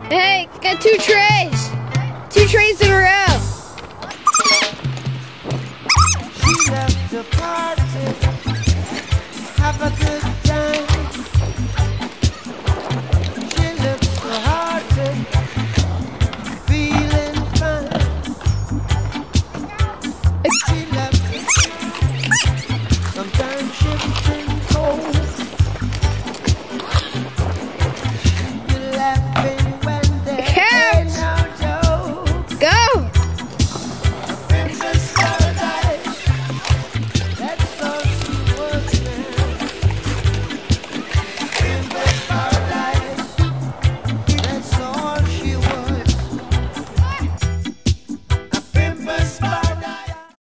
Hey, got 2 trays. 2 trays in a row. She left the party. Have a